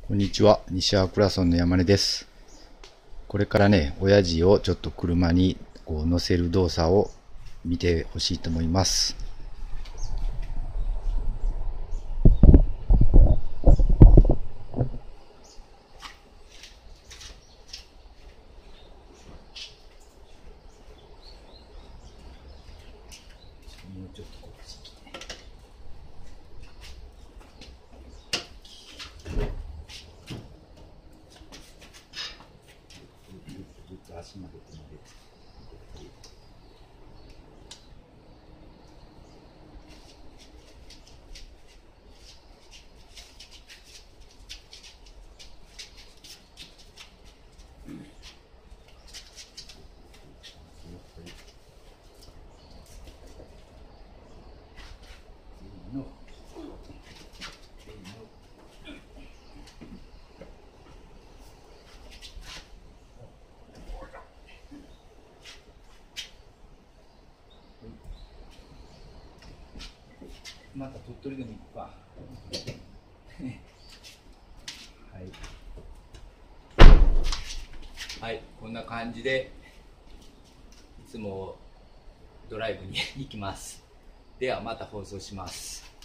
こんにちは、西粟倉村の山根です。これからね、親父をちょっと車に乗せる動作を見てほしいと思います。もうちょっとこっち来て。ずっと足まで止まれ。また鳥取でも行くか。はい、こんな感じでいつもドライブに行きます。ではまた放送します。